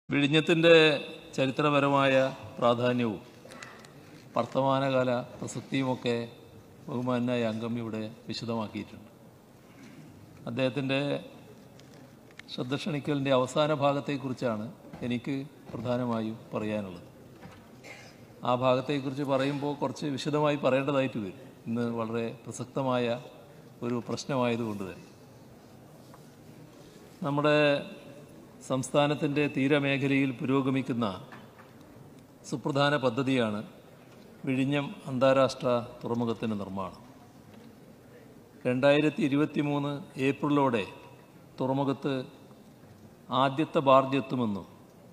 വിഴിഞ്ഞത്തിൻ്റെ ചരിത്രപരമായ പ്രാധാന്യവും വർത്തമാനകാല പ്രസക്തിയുമൊക്കെ ബഹുമാനായ അംഗം ഇവിടെ വിശദമാക്കിയിട്ടുണ്ട്. അദ്ദേഹത്തിൻ്റെ ശ്രദ്ധ ക്ഷണിക്കലിൻ്റെ അവസാന ഭാഗത്തെക്കുറിച്ചാണ് എനിക്ക് പ്രധാനമായും പറയാനുള്ളത്. ആ ഭാഗത്തെക്കുറിച്ച് പറയുമ്പോൾ കുറച്ച് വിശദമായി പറയേണ്ടതായിട്ട് വരും. ഇന്ന് വളരെ പ്രസക്തമായ ഒരു പ്രശ്നമായതുകൊണ്ട് തന്നെ നമ്മുടെ സംസ്ഥാനത്തിൻ്റെ തീരമേഖലയിൽ പുരോഗമിക്കുന്ന സുപ്രധാന പദ്ധതിയാണ് വിഴിഞ്ഞം അന്താരാഷ്ട്ര തുറമുഖത്തിൻ്റെ നിർമ്മാണം. 2023 ഏപ്രിലോടെ തുറമുഖത്ത് ആദ്യത്തെ ബാർജ് എത്തുമെന്നും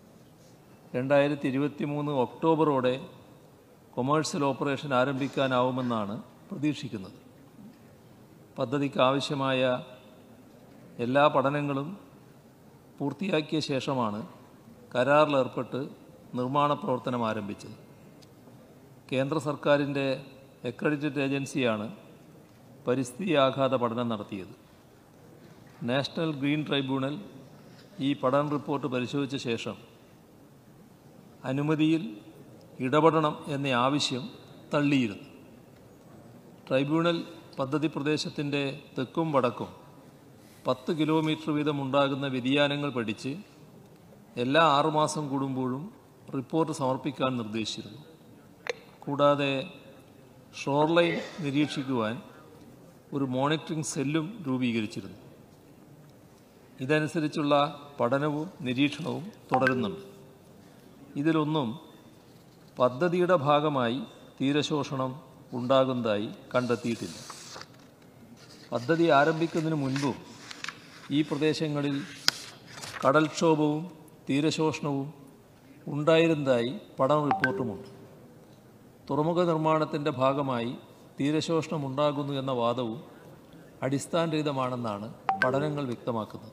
2023 ഒക്ടോബറോടെ കൊമേഴ്സ്യൽ ഓപ്പറേഷൻ ആരംഭിക്കാനാവുമെന്നാണ് പ്രതീക്ഷിക്കുന്നത്. പദ്ധതിക്ക് ആവശ്യമായ എല്ലാ പഠനങ്ങളും പൂർത്തിയാക്കിയ ശേഷമാണ് കരാറിലേർപ്പെട്ട് നിർമ്മാണ പ്രവർത്തനം ആരംഭിച്ചത്. കേന്ദ്ര സർക്കാരിൻ്റെ അക്രഡിറ്റഡ് ഏജൻസിയാണ് പരിസ്ഥിതി ആഘാത പഠനം നടത്തിയത്. നാഷണൽ ഗ്രീൻ ട്രൈബ്യൂണൽ ഈ പഠന റിപ്പോർട്ട് പരിശോധിച്ച ശേഷം അനുമതിയിൽ ഇടപെടണം എന്ന ആവശ്യം തള്ളിയിരുന്നു. ട്രൈബ്യൂണൽ പദ്ധതി പ്രദേശത്തിൻ്റെ തെക്കും വടക്കും 10 കിലോമീറ്റർ വീതം ഉണ്ടാകുന്ന വ്യതിയാനങ്ങൾ പഠിച്ച് എല്ലാ 6 മാസം കൂടുമ്പോഴും റിപ്പോർട്ട് സമർപ്പിക്കാൻ നിർദ്ദേശിച്ചിരുന്നു. കൂടാതെ ഷോർലൈൻ നിരീക്ഷിക്കുവാൻ ഒരു മോണിറ്ററിംഗ് സെല്ലും രൂപീകരിച്ചിരുന്നു. ഇതനുസരിച്ചുള്ള പഠനവും നിരീക്ഷണവും തുടരുന്നുണ്ട്. ഇതിലൊന്നും പദ്ധതിയുടെ ഭാഗമായി തീരശോഷണം ഉണ്ടാകുന്നതായി കണ്ടെത്തിയിട്ടില്ല. പദ്ധതി ആരംഭിക്കുന്നതിന് മുൻപും ഈ പ്രദേശങ്ങളിൽ കടൽക്ഷോഭവും തീരശോഷണവും ഉണ്ടായിരുന്നതായി പഠന റിപ്പോർട്ടുമുണ്ട്. തുറമുഖ നിർമ്മാണത്തിൻ്റെ ഭാഗമായി തീരശോഷണം ഉണ്ടാകുന്നു എന്ന വാദവും അടിസ്ഥാനരഹിതമാണെന്നാണ് പഠനങ്ങൾ വ്യക്തമാക്കുന്നത്.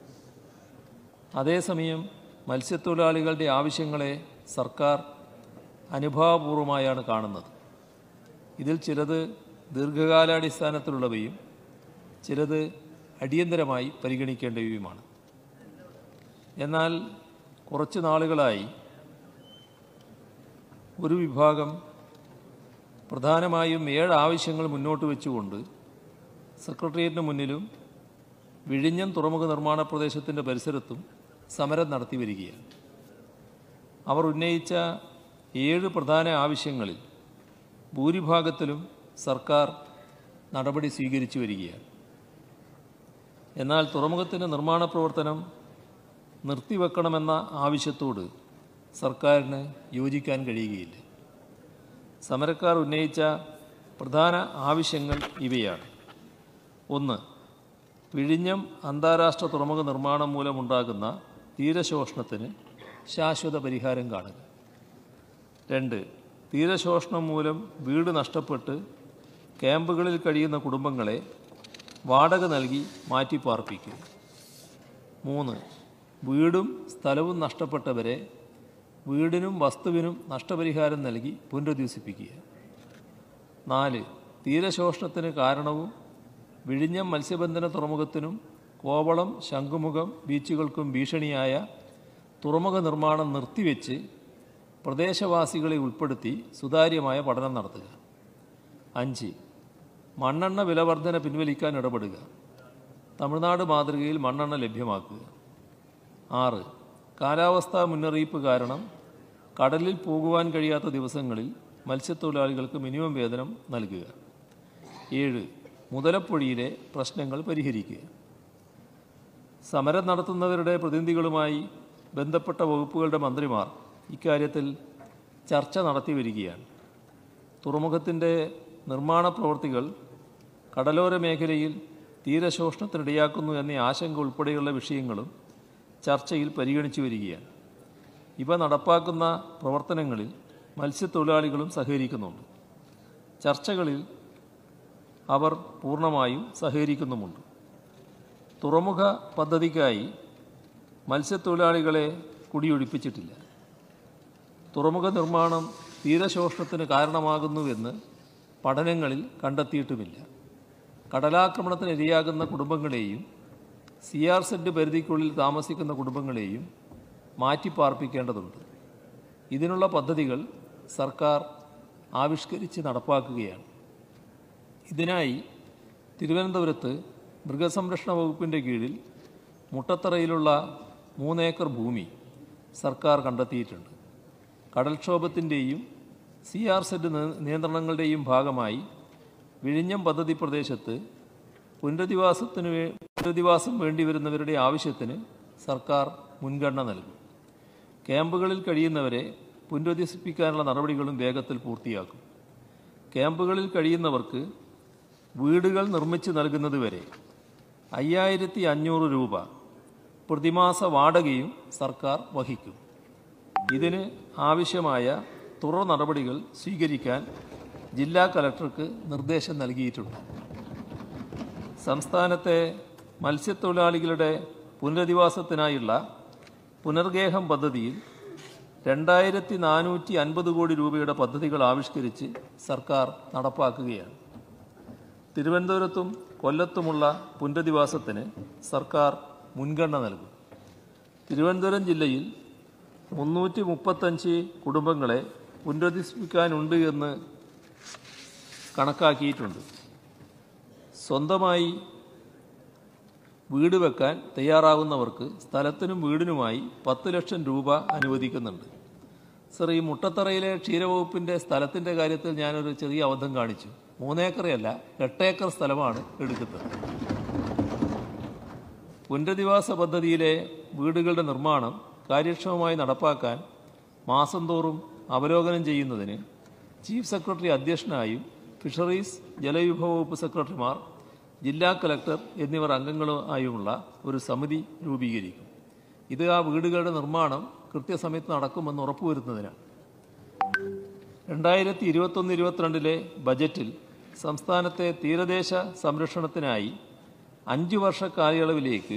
അതേസമയം മത്സ്യത്തൊഴിലാളികളുടെ ആവശ്യങ്ങളെ സർക്കാർ അനുഭാവപൂർവമായാണ് കാണുന്നത്. ഇതിൽ ചിലത് ദീർഘകാലാടിസ്ഥാനത്തിലുള്ളവയും ചിലത് അടിയന്തരമായി പരിഗണിക്കേണ്ടവയുമാണ്. എന്നാൽ കുറച്ച് നാളുകളായി ഒരു വിഭാഗം പ്രധാനമായും 7 ആവശ്യങ്ങൾ മുന്നോട്ട് വെച്ചുകൊണ്ട് സെക്രട്ടേറിയറ്റിന് മുന്നിലും വിഴിഞ്ഞം തുറമുഖ നിർമ്മാണ പ്രദേശത്തിൻ്റെ പരിസരത്തും സമരം നടത്തി വരികയാണ്. അവർ ഉന്നയിച്ച 7 പ്രധാന ആവശ്യങ്ങളിൽ ഭൂരിഭാഗത്തിലും സർക്കാർ നടപടി സ്വീകരിച്ചു വരികയാണ്. എന്നാൽ തുറമുഖത്തിൻ്റെ നിർമ്മാണ പ്രവർത്തനം നിർത്തിവെക്കണമെന്ന ആവശ്യത്തോട് സർക്കാരിന് യോജിക്കാൻ കഴിയുകയില്ല. സമരക്കാർ ഉന്നയിച്ച പ്രധാന ആവശ്യങ്ങൾ ഇവയാണ്. 1. വിഴിഞ്ഞം അന്താരാഷ്ട്ര തുറമുഖ നിർമ്മാണം മൂലമുണ്ടാകുന്ന തീരശോഷണത്തിന് ശാശ്വത പരിഹാരം കാണുക. 2. തീരശോഷണം മൂലം വീട് നഷ്ടപ്പെട്ട് ക്യാമ്പുകളിൽ കഴിയുന്ന കുടുംബങ്ങളെ വാടക നൽകി മാറ്റിപ്പാർപ്പിക്കുക. 3. വീടും സ്ഥലവും നഷ്ടപ്പെട്ടവരെ വീടിനും വസ്തുവിനും നഷ്ടപരിഹാരം നൽകി പുനരധിവസിപ്പിക്കുക. 4. തീരശോഷണത്തിന് കാരണവും വിഴിഞ്ഞം മത്സ്യബന്ധന തുറമുഖത്തിനും കോവളം ശംഖുമുഖം ബീച്ചുകൾക്കും ഭീഷണിയായ തുറമുഖ നിർമ്മാണം നിർത്തിവെച്ച് പ്രദേശവാസികളെ ഉൾപ്പെടുത്തി സുതാര്യമായ പഠനം നടത്തുക. 5. മണ്ണെണ്ണ വിലവർധന പിൻവലിക്കാൻ ഇടപെടുക. തമിഴ്നാട് മാതൃകയിൽ മണ്ണെണ്ണ ലഭ്യമാക്കുക. 6. കാലാവസ്ഥാ മുന്നറിയിപ്പ് കാരണം കടലിൽ പോകുവാൻ കഴിയാത്ത ദിവസങ്ങളിൽ മത്സ്യത്തൊഴിലാളികൾക്ക് മിനിമം വേതനം നൽകുക. 7. മുതലപ്പൊഴിയിലെ പ്രശ്നങ്ങൾ പരിഹരിക്കുക. സമരം നടത്തുന്നവരുടെ പ്രതിനിധികളുമായി ബന്ധപ്പെട്ട വകുപ്പുകളുടെ മന്ത്രിമാർ ഇക്കാര്യത്തിൽ ചർച്ച നടത്തി വരികയാണ്. തുറമുഖത്തിൻ്റെ നിർമ്മാണ പ്രവൃത്തികൾ കടലോര മേഖലയിൽ തീരശോഷണത്തിനിടയാക്കുന്നു എന്ന ആശങ്ക ഉൾപ്പെടെയുള്ള വിഷയങ്ങളും ചർച്ചയിൽ പരിഗണിച്ചു വരികയാണ്. ഇവ നടപ്പാക്കുന്ന പ്രവർത്തനങ്ങളിൽ മത്സ്യത്തൊഴിലാളികളും സഹകരിക്കുന്നുണ്ട്. ചർച്ചകളിൽ അവർ പൂർണ്ണമായും സഹകരിക്കുന്നുമുണ്ട്. തുറമുഖ പദ്ധതിക്കായി മത്സ്യത്തൊഴിലാളികളെ കുടിയൊഴിപ്പിച്ചിട്ടില്ല. തുറമുഖ നിർമ്മാണം തീരശോഷണത്തിന് കാരണമാകുന്നുവെന്ന് പഠനങ്ങളിൽ കണ്ടെത്തിയിട്ടുമില്ല. കടലാക്രമണത്തിന് ഇരയാകുന്ന കുടുംബങ്ങളെയും CRZ പരിധിക്കുള്ളിൽ താമസിക്കുന്ന കുടുംബങ്ങളെയും മാറ്റിപ്പാർപ്പിക്കേണ്ടതുണ്ട്. ഇതിനുള്ള പദ്ധതികൾ സർക്കാർ ആവിഷ്കരിച്ച് നടപ്പാക്കുകയാണ്. ഇതിനായി തിരുവനന്തപുരത്ത് മൃഗസംരക്ഷണ വകുപ്പിൻ്റെ കീഴിൽ മുട്ടത്തറയിലുള്ള 3 ഏക്കർ ഭൂമി സർക്കാർ കണ്ടെത്തിയിട്ടുണ്ട്. കടൽക്ഷോഭത്തിൻ്റെയും CRZ നിയന്ത്രണങ്ങളുടെയും ഭാഗമായി വിഴിഞ്ഞം പദ്ധതി പ്രദേശത്ത് പുനരധിവാസം വേണ്ടിവരുന്നവരുടെ ആവശ്യത്തിന് സർക്കാർ മുൻഗണന നൽകും. ക്യാമ്പുകളിൽ കഴിയുന്നവരെ പുനരധിവസിപ്പിക്കാനുള്ള നടപടികളും വേഗത്തിൽ പൂർത്തിയാക്കും. ക്യാമ്പുകളിൽ കഴിയുന്നവർക്ക് വീടുകൾ നിർമ്മിച്ച് നൽകുന്നതുവരെ 5500 രൂപ പ്രതിമാസ വാടകയും സർക്കാർ വഹിക്കും. ഇതിന് ആവശ്യമായ തുടർ നടപടികൾ സ്വീകരിക്കാൻ ജില്ലാ കലക്ടർക്ക് നിർദ്ദേശം നൽകിയിട്ടുണ്ട്. സംസ്ഥാനത്തെ മത്സ്യത്തൊഴിലാളികളുടെ പുനരധിവാസത്തിനായുള്ള പുനർഗേഹം പദ്ധതിയിൽ 2450 കോടി രൂപയുടെ പദ്ധതികൾ ആവിഷ്കരിച്ച് സർക്കാർ നടപ്പാക്കുകയാണ്. തിരുവനന്തപുരത്തും കൊല്ലത്തുമുള്ള പുനരധിവാസത്തിന് സർക്കാർ മുൻഗണന നൽകും. തിരുവനന്തപുരം ജില്ലയിൽ 335 കുടുംബങ്ങളെ പുനരധിവസിപ്പിക്കാനുണ്ട് എന്ന് കണക്കാക്കിയിട്ടുണ്ട്. സ്വന്തമായി വീട് വെക്കാൻ തയ്യാറാകുന്നവർക്ക് സ്ഥലത്തിനും വീടിനുമായി 10 ലക്ഷം രൂപ അനുവദിക്കുന്നുണ്ട്. സർ, ഈ മുട്ടത്തറയിലെ ക്ഷീരവകുപ്പിൻ്റെ സ്ഥലത്തിൻ്റെ കാര്യത്തിൽ ഞാനൊരു ചെറിയ അബദ്ധം കാണിച്ചു. 3 ഏക്കറയല്ല, 8 ഏക്കർ സ്ഥലമാണ് എടുക്കുന്നത്. പുനരധിവാസ പദ്ധതിയിലെ വീടുകളുടെ നിർമ്മാണം കാര്യക്ഷമമായി നടപ്പാക്കാൻ മാസം തോറും അവലോകനം ചെയ്യുന്നതിന് ചീഫ് സെക്രട്ടറി അധ്യക്ഷനായും ഫിഷറീസ് ജലവിഭവ വകുപ്പ് സെക്രട്ടറിമാർ, ജില്ലാ കലക്ടർ എന്നിവർ അംഗങ്ങളുമായുമുള്ള ഒരു സമിതി രൂപീകരിക്കും. ഇത് ആ വീടുകളുടെ നിർമ്മാണം കൃത്യസമയത്ത് നടക്കുമെന്ന് ഉറപ്പുവരുത്തുന്നതിനാണ്. 2021-22 ബജറ്റിൽ സംസ്ഥാനത്തെ തീരദേശ സംരക്ഷണത്തിനായി 5 വർഷ കാലയളവിലേക്ക്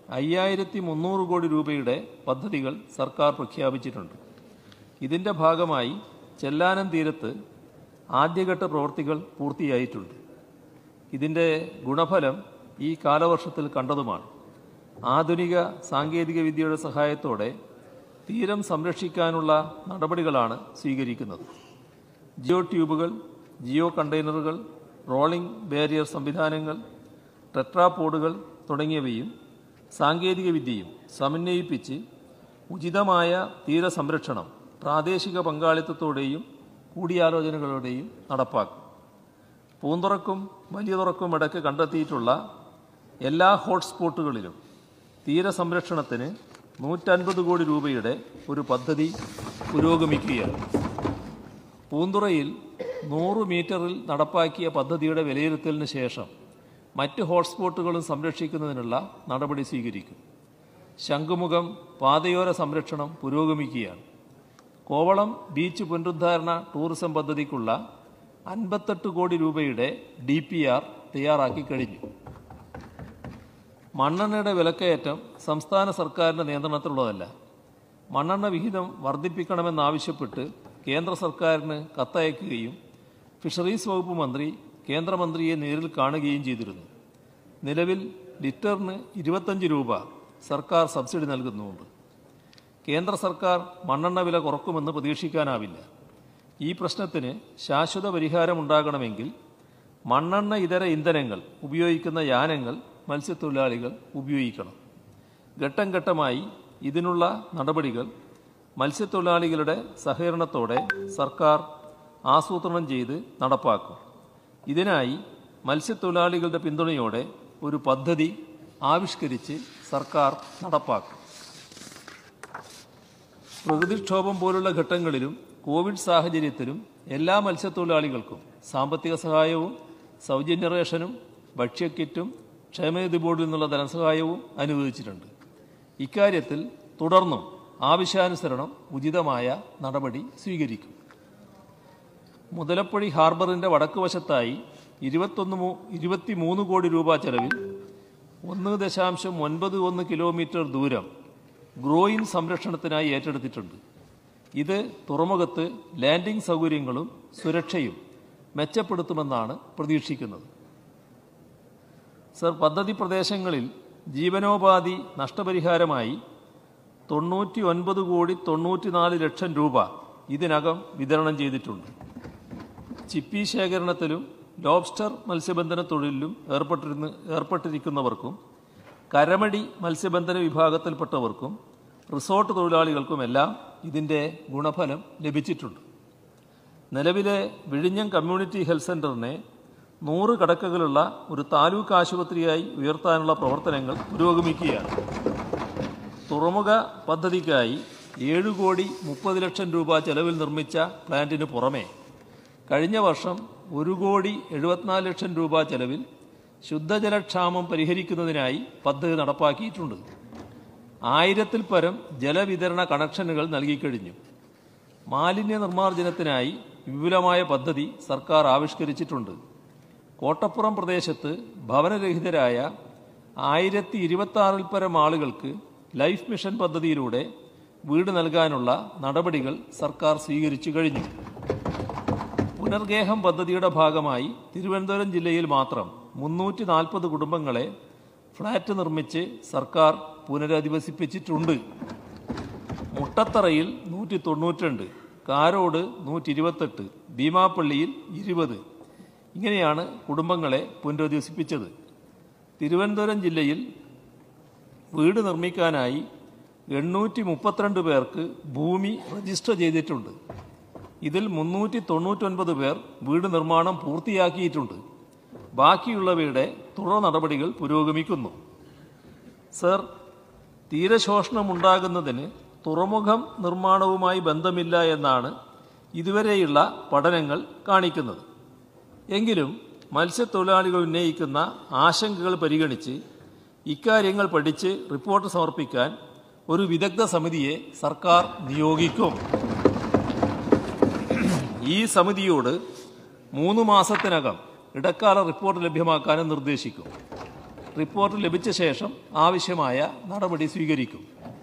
5300 കോടി രൂപയുടെ പദ്ധതികൾ സർക്കാർ പ്രഖ്യാപിച്ചിട്ടുണ്ട്. ഇതിൻ്റെ ഭാഗമായി ചെല്ലാനം തീരത്ത് ആദ്യഘട്ട പ്രവൃത്തികൾ പൂർത്തിയായിട്ടുണ്ട്. ഇതിൻ്റെ ഗുണഫലം ഈ കാലവർഷത്തിൽ കണ്ടതുമാണ്. ആധുനിക സാങ്കേതിക വിദ്യയുടെ സഹായത്തോടെ തീരം സംരക്ഷിക്കാനുള്ള നടപടികളാണ് സ്വീകരിക്കുന്നത്. ജിയോ ട്യൂബുകൾ, ജിയോ കണ്ടെയ്നറുകൾ, റോളിംഗ് ബാരിയർ സംവിധാനങ്ങൾ, ടെട്രാപോഡുകൾ തുടങ്ങിയവയും സാങ്കേതിക വിദ്യയും സമന്വയിപ്പിച്ച് ഉചിതമായ തീരസംരക്ഷണം പ്രാദേശിക പങ്കാളിത്തത്തോടെയും കൂടിയാലോചനകളോടെയും നടപ്പാക്കും. പൂന്തുറക്കും വലിയ തുറക്കും ഇടയ്ക്ക് കണ്ടെത്തിയിട്ടുള്ള എല്ലാ ഹോട്ട്സ്പോട്ടുകളിലും തീരസംരക്ഷണത്തിന് 150 കോടി രൂപയുടെ ഒരു പദ്ധതി പുരോഗമിക്കുകയാണ്. പൂന്തുറയിൽ 100 മീറ്ററിൽ നടപ്പാക്കിയ പദ്ധതിയുടെ വിലയിരുത്തലിന് ശേഷം മറ്റ് ഹോട്ട്സ്പോട്ടുകളും സംരക്ഷിക്കുന്നതിനുള്ള നടപടി സ്വീകരിക്കും. ശംഖുമുഖം പാതയോര സംരക്ഷണം പുരോഗമിക്കുകയാണ്. കോവളം ബീച്ച് പുനരുദ്ധാരണ ടൂറിസം പദ്ധതിക്കുള്ള 58 കോടി രൂപയുടെ DPR തയ്യാറാക്കി കഴിഞ്ഞു. മണ്ണെണ്ണയുടെ വിലക്കയറ്റം സംസ്ഥാന സർക്കാരിൻ്റെ നിയന്ത്രണത്തിലുള്ളതല്ല. മണ്ണെണ്ണ വിഹിതം വർദ്ധിപ്പിക്കണമെന്നാവശ്യപ്പെട്ട് കേന്ദ്ര സർക്കാരിന് കത്തയക്കുകയും ഫിഷറീസ് വകുപ്പ് മന്ത്രി കേന്ദ്രമന്ത്രിയെ നേരിൽ കാണുകയും ചെയ്തിരുന്നു. നിലവിൽ ലിറ്ററിന് 25 രൂപ സർക്കാർ സബ്സിഡി നൽകുന്നുമുണ്ട്. കേന്ദ്ര സർക്കാർ മണ്ണെണ്ണ വില കുറക്കുമെന്ന് പ്രതീക്ഷിക്കാനാവില്ല. ഈ പ്രശ്നത്തിന് ശാശ്വത പരിഹാരമുണ്ടാകണമെങ്കിൽ മണ്ണെണ്ണ ഇതര ഇന്ധനങ്ങൾ ഉപയോഗിക്കുന്ന യാനങ്ങൾ മത്സ്യത്തൊഴിലാളികൾ ഉപയോഗിക്കണം. ഘട്ടം ഘട്ടമായി ഇതിനുള്ള നടപടികൾ മത്സ്യത്തൊഴിലാളികളുടെ സഹകരണത്തോടെ സർക്കാർ ആസൂത്രണം ചെയ്ത് നടപ്പാക്കും. ഇതിനായി മത്സ്യത്തൊഴിലാളികളുടെ പിന്തുണയോടെ ഒരു പദ്ധതി ആവിഷ്കരിച്ച് സർക്കാർ നടപ്പാക്കും. പ്രകൃതിക്ഷോഭം പോലുള്ള ഘട്ടങ്ങളിലും കോവിഡ് സാഹചര്യത്തിലും എല്ലാ മത്സ്യത്തൊഴിലാളികൾക്കും സാമ്പത്തിക സഹായവും സൗജന്യ റേഷനും ഭക്ഷ്യക്കിറ്റും ക്ഷേമനിധി ബോർഡിൽ നിന്നുള്ള ധനസഹായവും അനുവദിച്ചിട്ടുണ്ട്. ഇക്കാര്യത്തിൽ തുടർന്നും ആവശ്യാനുസരണം ഉചിതമായ നടപടി സ്വീകരിക്കും. മുതലപ്പൊഴി ഹാർബറിൻ്റെ വടക്ക് വശത്തായി 23 കോടി രൂപ ചെലവിൽ 1.91 കിലോമീറ്റർ ദൂരം ഗ്രോയിൻ സംരക്ഷണത്തിനായി ഏറ്റെടുത്തിട്ടുണ്ട്. ഇത് തുറമുഖത്ത് ലാൻഡിംഗ് സൗകര്യങ്ങളും സുരക്ഷയും മെച്ചപ്പെടുത്തുമെന്നാണ് പ്രതീക്ഷിക്കുന്നത്. സർ, പദ്ധതി പ്രദേശങ്ങളിൽ ജീവനോപാധി നഷ്ടപരിഹാരമായി 99,94,00,000 രൂപ ഇതിനകം വിതരണം ചെയ്തിട്ടുണ്ട്. ചിപ്പി ശേഖരണത്തിലും ലോബ്സ്റ്റർ മത്സ്യബന്ധന തൊഴിലിലും ഏർപ്പെട്ടിരിക്കുന്നവർക്കും കരമടി മത്സ്യബന്ധന വിഭാഗത്തിൽപ്പെട്ടവർക്കും റിസോർട്ട് തൊഴിലാളികൾക്കുമെല്ലാം ഇതിൻ്റെ ഗുണഫലം ലഭിച്ചിട്ടുണ്ട്. നിലവിലെ വിഴിഞ്ഞം കമ്മ്യൂണിറ്റി ഹെൽത്ത് സെൻ്ററിനെ 100 കിടക്കകളുള്ള ഒരു താലൂക്ക് ആശുപത്രിയായി ഉയർത്താനുള്ള പ്രവർത്തനങ്ങൾ പുരോഗമിക്കുകയാണ്. തുറമുഖ പദ്ധതിക്കായി 7,30,00,000 രൂപ ചെലവിൽ നിർമ്മിച്ച പ്ലാന്റിന് പുറമെ കഴിഞ്ഞ വർഷം 1,74,00,000 രൂപ ചെലവിൽ ശുദ്ധജലക്ഷാമം പരിഹരിക്കുന്നതിനായി പദ്ധതി നടപ്പാക്കിയിട്ടുണ്ട്. 1000-ൽ പരം ജലവിതരണ കണക്ഷനുകൾ നൽകിക്കഴിഞ്ഞു. മാലിന്യ നിർമ്മാർജ്ജനത്തിനായി വിപുലമായ പദ്ധതി സർക്കാർ ആവിഷ്കരിച്ചിട്ടുണ്ട്. കോട്ടപ്പുറം പ്രദേശത്ത് ഭവനരഹിതരായ 1026-ൽ പരം ആളുകൾക്ക് ലൈഫ് മിഷൻ പദ്ധതിയിലൂടെ വീട് നൽകാനുള്ള നടപടികൾ സർക്കാർ സ്വീകരിച്ചു കഴിഞ്ഞു. പുനർഗേഹം പദ്ധതിയുടെ ഭാഗമായി തിരുവനന്തപുരം ജില്ലയിൽ മാത്രം 340 കുടുംബങ്ങളെ ഫ്ളാറ്റ് നിർമ്മിച്ച് സർക്കാർ പുനരധിവസിപ്പിച്ചിട്ടുണ്ട്. മുട്ടത്തറയിൽ 192, കാരോട് 128, ഭീമാപ്പള്ളിയിൽ 20 ഇങ്ങനെയാണ് കുടുംബങ്ങളെ പുനരധിവസിപ്പിച്ചത്. തിരുവനന്തപുരം ജില്ലയിൽ വീട് നിർമ്മിക്കാനായി 832 പേർക്ക് ഭൂമി രജിസ്റ്റർ ചെയ്തിട്ടുണ്ട്. ഇതിൽ 399 പേർ വീട് നിർമ്മാണം പൂർത്തിയാക്കിയിട്ടുണ്ട്. ബാക്കിയുള്ളവയുടെ തുടർ നടപടികൾ പുരോഗമിക്കുന്നു. സർ, തീരശോഷണമുണ്ടാകുന്നതിന് തുറമുഖം നിർമ്മാണവുമായി ബന്ധമില്ല എന്നാണ് ഇതുവരെയുള്ള പഠനങ്ങൾ കാണിക്കുന്നത്. എങ്കിലും മത്സ്യത്തൊഴിലാളികൾ ഉന്നയിക്കുന്ന ആശങ്കകൾ പരിഗണിച്ച് ഇക്കാര്യങ്ങൾ പഠിച്ച് റിപ്പോർട്ട് സമർപ്പിക്കാൻ ഒരു വിദഗ്ധ സമിതിയെ സർക്കാർ നിയോഗിക്കും. ഈ സമിതിയോട് 3 മാസത്തിനകം ഇടക്കാല റിപ്പോർട്ട് ലഭ്യമാക്കാനും നിർദ്ദേശിക്കും. റിപ്പോർട്ട് ലഭിച്ച ശേഷം ആവശ്യമായ നടപടി സ്വീകരിക്കും.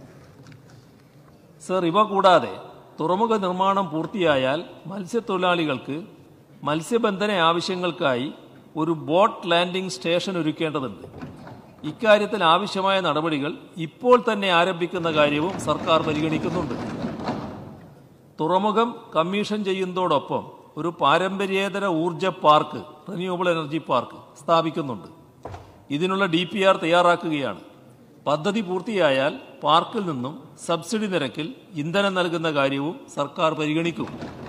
സർ, ഇവ കൂടാതെ തുറമുഖ നിർമ്മാണം പൂർത്തിയായാൽ മത്സ്യത്തൊഴിലാളികൾക്ക് മത്സ്യബന്ധന ആവശ്യങ്ങൾക്കായി ഒരു ബോട്ട് ലാൻഡിംഗ് സ്റ്റേഷൻ ഒരുക്കേണ്ടതുണ്ട്. ഇക്കാര്യത്തിൽ ആവശ്യമായ നടപടികൾ ഇപ്പോൾ തന്നെ ആരംഭിക്കുന്ന കാര്യവും സർക്കാർ പരിഗണിക്കുന്നുണ്ട്. തുറമുഖം കമ്മീഷൻ ചെയ്യുന്നതോടൊപ്പം ഒരു പാരമ്പര്യേതര ഊർജ പാർക്ക്, റിന്യൂവബിൾ എനർജി പാർക്ക് സ്ഥാപിക്കുന്നുണ്ട്. ഇതിനുള്ള DPR തയ്യാറാക്കുകയാണ്. പദ്ധതി പൂർത്തിയായാൽ പാർക്കിൽ നിന്നും സബ്സിഡി നിരക്കിൽ ഇന്ധനം നൽകുന്ന കാര്യവും സർക്കാർ പരിഗണിക്കും.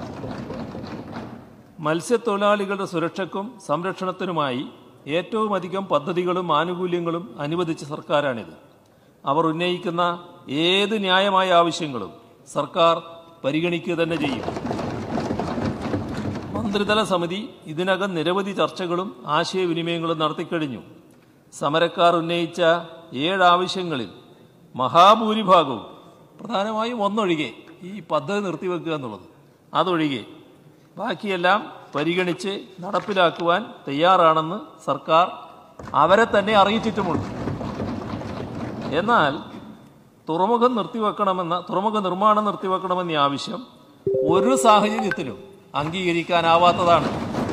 മത്സ്യത്തൊഴിലാളികളുടെ സുരക്ഷയ്ക്കും സംരക്ഷണത്തിനുമായി ഏറ്റവും അധികം പദ്ധതികളും ആനുകൂല്യങ്ങളും അനുവദിച്ച സർക്കാരാണിത്. അവർ ഉന്നയിക്കുന്ന ഏത് ന്യായമായ ആവശ്യങ്ങളും സർക്കാർ പരിഗണിക്കുക തന്നെ ചെയ്യും. മന്ത്രിതല സമിതി ഇതിനകം നിരവധി ചർച്ചകളും ആശയവിനിമയങ്ങളും നടത്തിക്കഴിഞ്ഞു. സമരക്കാർ ഉന്നയിച്ച 7 ആവശ്യങ്ങളിൽ മഹാഭൂരിഭാഗവും, പ്രധാനമായും ഒന്നൊഴികെ, ഈ പദ്ധതി നിർത്തിവെക്കുക എന്നുള്ളത്, അതൊഴികെ ബാക്കിയെല്ലാം പരിഗണിച്ച് നടപ്പിലാക്കുവാൻ തയ്യാറാണെന്ന് സർക്കാർ അവരെ തന്നെ അറിയിച്ചിട്ടുമുണ്ട്. എന്നാൽ തുറമുഖ നിർമ്മാണം നിർത്തിവെക്കണമെന്ന ആവശ്യം ഒരു സാഹചര്യത്തിലും അംഗീകരിക്കാനാവാത്തതാണ്.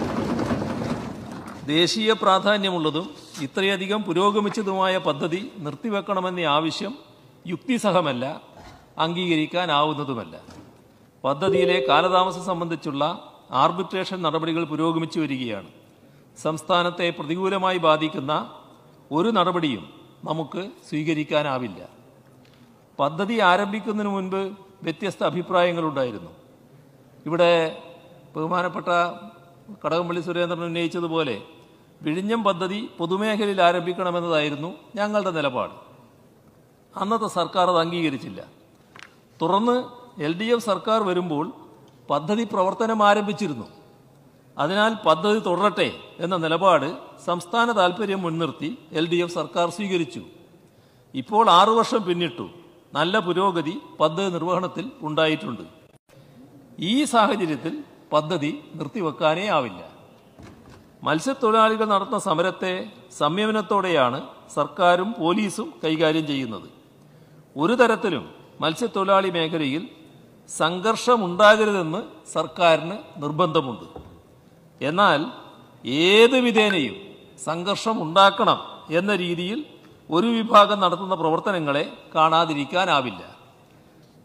ദേശീയ പ്രാധാന്യമുള്ളതും ഇത്രയധികം പുരോഗമിച്ചതുമായ പദ്ധതി നിർത്തിവെക്കണമെന്ന ആവശ്യം യുക്തിസഹമല്ല, അംഗീകരിക്കാനാവുന്നതുമല്ല. പദ്ധതിയിലെ കാലതാമസം സംബന്ധിച്ചുള്ള ആർബിട്രേഷൻ നടപടികൾ പുരോഗമിച്ചു വരികയാണ്. സംസ്ഥാനത്തെ പ്രതികൂലമായി ബാധിക്കുന്ന ഒരു നടപടിയും നമുക്ക് സ്വീകരിക്കാനാവില്ല. പദ്ധതി ആരംഭിക്കുന്നതിന് മുൻപ് വ്യത്യസ്ത അഭിപ്രായങ്ങളുണ്ടായിരുന്നു. ഇവിടെ ബഹുമാനപ്പെട്ട കടകംപള്ളി സുരേന്ദ്രൻ ഉന്നയിച്ചതുപോലെ വിഴിഞ്ഞം പദ്ധതി പൊതുമേഖലയിൽ ആരംഭിക്കണമെന്നതായിരുന്നു ഞങ്ങളുടെ നിലപാട്. അന്നത്തെ സർക്കാർ അത് അംഗീകരിച്ചില്ല. തുടർന്ന് LDF സർക്കാർ വരുമ്പോൾ പദ്ധതി പ്രവർത്തനം ആരംഭിച്ചിരുന്നു. അതിനാൽ പദ്ധതി തുടരട്ടെ എന്ന നിലപാട് സംസ്ഥാന താൽപര്യം മുൻനിർത്തി LDF സർക്കാർ സ്വീകരിച്ചു. ഇപ്പോൾ 6 വർഷം പിന്നിട്ടു. നല്ല പുരോഗതി പദ്ധതി നിർവഹണത്തിൽ ഉണ്ടായിട്ടുണ്ട്. ഈ സാഹചര്യത്തിൽ പദ്ധതി നിർത്തിവെക്കാനേ ആവില്ല. മത്സ്യത്തൊഴിലാളികൾ നടത്തുന്ന സമരത്തെ സംയമനത്തോടെയാണ് സർക്കാരും പോലീസും കൈകാര്യം ചെയ്യുന്നത്. ഒരു തരത്തിലും മത്സ്യത്തൊഴിലാളി മേഖലയിൽ സംഘർഷമുണ്ടാകരുതെന്ന് സർക്കാരിന് നിർബന്ധമുണ്ട്. എന്നാൽ ഏത് വിധേനയും സംഘർഷം ഉണ്ടാക്കണം എന്ന രീതിയിൽ ഒരു വിഭാഗം നടത്തുന്ന പ്രവർത്തനങ്ങളെ കാണാതിരിക്കാനാവില്ല.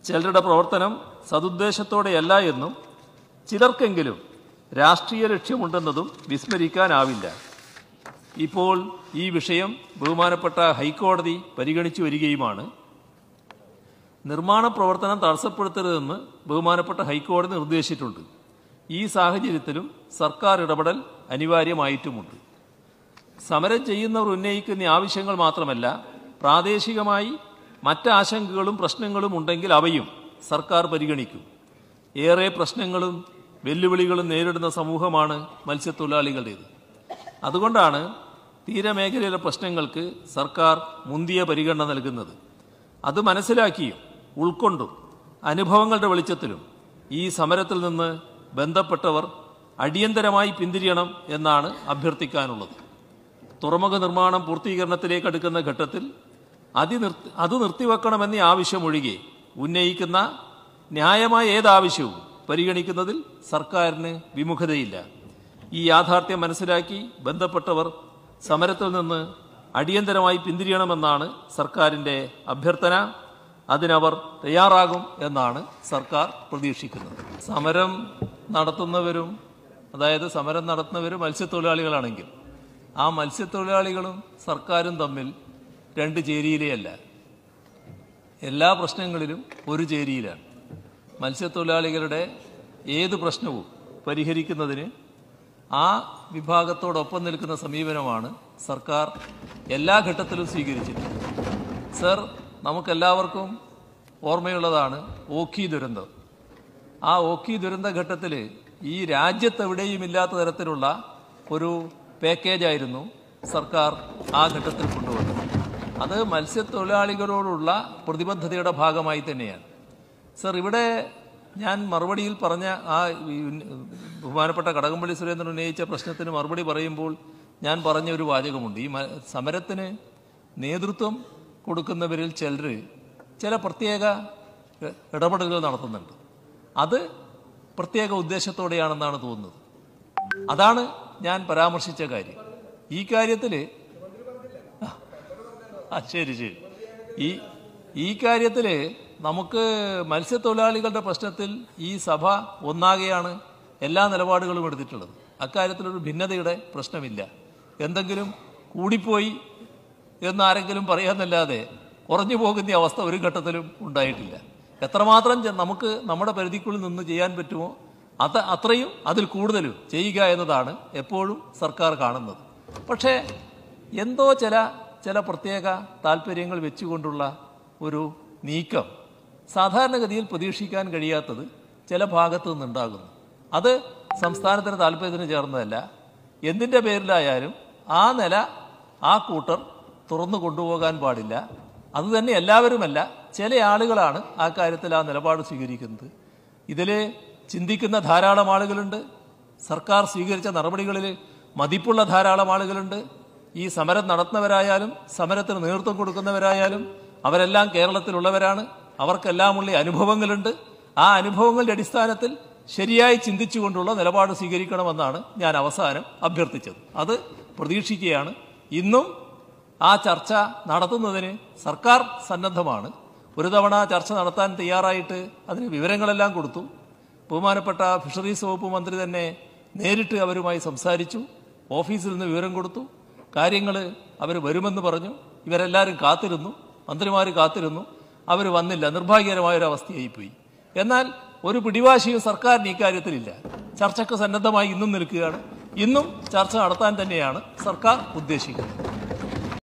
ചിലരുടെ പ്രവർത്തനം സതുദ്ദേശത്തോടെയല്ല എന്നും ചിലർക്കെങ്കിലും രാഷ്ട്രീയ ലക്ഷ്യമുണ്ടെന്നതും വിസ്മരിക്കാനാവില്ല. ഇപ്പോൾ ഈ വിഷയം ബഹുമാനപ്പെട്ട ഹൈക്കോടതി പരിഗണിച്ചു വരികയുമാണ്. നിർമ്മാണ പ്രവർത്തനം തടസ്സപ്പെടുത്തരുതെന്ന് ബഹുമാനപ്പെട്ട ഹൈക്കോടതി നിർദ്ദേശിച്ചിട്ടുണ്ട്. ഈ സാഹചര്യത്തിലും സർക്കാർ ഇടപെടൽ അനിവാര്യമായിട്ടുമുണ്ട്. സമരം ചെയ്യുന്നവർ ഉന്നയിക്കുന്ന ആവശ്യങ്ങൾ മാത്രമല്ല, പ്രാദേശികമായി മറ്റാശങ്കകളും പ്രശ്നങ്ങളും ഉണ്ടെങ്കിൽ അവയും സർക്കാർ പരിഗണിക്കും. ഏറെ പ്രശ്നങ്ങളും വെല്ലുവിളികളും നേരിടുന്ന സമൂഹമാണ് മത്സ്യത്തൊഴിലാളികളുടേത്. അതുകൊണ്ടാണ് തീരമേഖലയിലെ പ്രശ്നങ്ങൾക്ക് സർക്കാർ മുന്തിയ പരിഗണന നൽകുന്നത്. അത് മനസ്സിലാക്കിയും ഉൾക്കൊണ്ടും അനുഭവങ്ങളുടെ വെളിച്ചത്തിലും ഈ സമരത്തിൽ നിന്ന് ബന്ധപ്പെട്ടവർ അടിയന്തരമായി പിന്തിരിയണം എന്നാണ് അഭ്യർത്ഥിക്കാനുള്ളത്. തുറമുഖ നിർമ്മാണം പൂർത്തീകരണത്തിലേക്ക് അടുക്കുന്ന ഘട്ടത്തിൽ അത് നിർത്തിവെക്കണമെന്ന ആവശ്യമൊഴികെ ഉന്നയിക്കുന്ന ന്യായമായ ഏതാവശ്യവും പരിഗണിക്കുന്നതിൽ സർക്കാരിന് വിമുഖതയില്ല. ഈ യാഥാർത്ഥ്യം മനസ്സിലാക്കി ബന്ധപ്പെട്ടവർ സമരത്തിൽ നിന്ന് അടിയന്തരമായി പിന്തിരിയണമെന്നാണ് സർക്കാരിൻ്റെ അഭ്യർത്ഥന. അതിനവർ തയ്യാറാകും എന്നാണ് സർക്കാർ പ്രതീക്ഷിക്കുന്നത്. സമരം നടത്തുന്നവരും മത്സ്യത്തൊഴിലാളികളാണെങ്കിൽ ആ മത്സ്യത്തൊഴിലാളികളും സർക്കാരും തമ്മിൽ രണ്ട് ചേരിയിലെയല്ല, എല്ലാ പ്രശ്നങ്ങളിലും ഒരു ചേരിയിലാണ്. മത്സ്യത്തൊഴിലാളികളുടെ ഏത് പ്രശ്നവും പരിഹരിക്കുന്നതിന് ആ വിഭാഗത്തോടൊപ്പം നിൽക്കുന്ന സമീപനമാണ് സർക്കാർ എല്ലാ ഘട്ടത്തിലും സ്വീകരിച്ചിട്ടുള്ളത്. സർ, നമുക്കെല്ലാവർക്കും ഓർമ്മയുള്ളതാണ് ഓഖി ദുരന്തം. ആ ഓഖി ദുരന്ത ഘട്ടത്തിൽ ഈ രാജ്യത്തെവിടെയും ഇല്ലാത്ത തരത്തിലുള്ള ഒരു പാക്കേജായിരുന്നു സർക്കാർ ആ ഘട്ടത്തിൽ കൊണ്ടുവന്നത്. അത് മത്സ്യത്തൊഴിലാളികളോടുള്ള പ്രതിബദ്ധതയുടെ ഭാഗമായി തന്നെയാണ്. സർ, ഇവിടെ ഞാൻ മറുപടിയിൽ പറഞ്ഞ ആ ബഹുമാനപ്പെട്ട കടകംപള്ളി സുരേന്ദ്രൻ ഉന്നയിച്ച പ്രശ്നത്തിന് മറുപടി പറയുമ്പോൾ ഞാൻ പറഞ്ഞ ഒരു വാചകമുണ്ട്. ഈ സമരത്തിന് നേതൃത്വം കൊടുക്കുന്നവരിൽ ചില പ്രത്യേക ഇടപെടലുകൾ നടത്തുന്നുണ്ട്. അത് പ്രത്യേക ഉദ്ദേശത്തോടെയാണെന്നാണ് തോന്നുന്നത്. അതാണ് ഞാൻ പരാമർശിച്ച കാര്യം. ഈ കാര്യത്തിൽ ശരി ഈ കാര്യത്തിൽ നമുക്ക് മത്സ്യത്തൊഴിലാളികളുടെ പ്രശ്നത്തിൽ ഈ സഭ ഒന്നാകെയാണ് എല്ലാ നിലപാടുകളും എടുത്തിട്ടുള്ളത്. അക്കാര്യത്തിലൊരു ഭിന്നതയുടെ പ്രശ്നമില്ല. എന്തെങ്കിലും കൂടിപ്പോയി എന്നാരെങ്കിലും പറയാന്നല്ലാതെ കുറഞ്ഞു പോകുന്ന അവസ്ഥ ഒരു ഘട്ടത്തിലും ഉണ്ടായിട്ടില്ല. എത്രമാത്രം നമുക്ക് നമ്മുടെ പരിധിക്കുള്ളിൽ നിന്ന് ചെയ്യാൻ പറ്റുമോ അത്രയും അതിൽ കൂടുതലും ചെയ്യുക എന്നതാണ് എപ്പോഴും സർക്കാർ കാണുന്നത്. പക്ഷേ എന്തോ ചില പ്രത്യേക താല്പര്യങ്ങൾ വെച്ചുകൊണ്ടുള്ള ഒരു നീക്കം സാധാരണഗതിയിൽ പ്രതീക്ഷിക്കാൻ കഴിയാത്തത് ചില ഭാഗത്തു നിന്നുണ്ടാകുന്നു. അത് സംസ്ഥാനത്തിന് താല്പര്യത്തിന് ചേർന്നതല്ല. എന്തിൻ്റെ പേരിലായാലും ആ കൂട്ടർ തുറന്നു കൊണ്ടുപോകാൻ പാടില്ല. അതുതന്നെ എല്ലാവരുമല്ല, ചില ആളുകളാണ് ആ കാര്യത്തിൽ ആ നിലപാട് സ്വീകരിക്കുന്നത്. ഇതിൽ ചിന്തിക്കുന്ന ധാരാളം ആളുകളുണ്ട്. സർക്കാർ സ്വീകരിച്ച നടപടികളിൽ മതിപ്പുള്ള ധാരാളം ആളുകളുണ്ട്. ഈ സമരം നടത്തുന്നവരായാലും സമരത്തിന് നേതൃത്വം കൊടുക്കുന്നവരായാലും അവരെല്ലാം കേരളത്തിലുള്ളവരാണ്. അവർക്കെല്ലാമുള്ള അനുഭവങ്ങളുണ്ട്. ആ അനുഭവങ്ങളുടെ അടിസ്ഥാനത്തിൽ ശരിയായി ചിന്തിച്ചുകൊണ്ടുള്ള നിലപാട് സ്വീകരിക്കണമെന്നാണ് ഞാൻ അവസാനം അഭ്യർത്ഥിച്ചത്. അത് പ്രതീക്ഷിക്കുകയാണ്. ഇന്നും ആ ചർച്ച നടത്തുന്നതിന് സർക്കാർ സന്നദ്ധമാണ്. ഒരു തവണ ചർച്ച നടത്താൻ തയ്യാറായിട്ട് അതിന് വിവരങ്ങളെല്ലാം കൊടുത്തു. ബഹുമാനപ്പെട്ട ഫിഷറീസ് വകുപ്പ് മന്ത്രി തന്നെ നേരിട്ട് അവരുമായി സംസാരിച്ചു. ഓഫീസിൽ നിന്ന് വിവരം കൊടുത്തു. കാര്യങ്ങൾ അവർ വരുമെന്ന് പറഞ്ഞു. ഇവരെല്ലാവരും കാത്തിരുന്നു, മന്ത്രിമാർ കാത്തിരുന്നു. അവർ വന്നില്ല. നിർഭാഗ്യകരമായൊരവസ്ഥയായിപ്പോയി. എന്നാൽ ഒരു പിടിവാശിയും സർക്കാരിന് ഇക്കാര്യത്തിലില്ല. ചർച്ചയ്ക്ക് സന്നദ്ധമായി ഇന്നും നിൽക്കുകയാണ്. ഇന്നും ചർച്ച നടത്താൻ തന്നെയാണ് സർക്കാർ ഉദ്ദേശിക്കുന്നത്.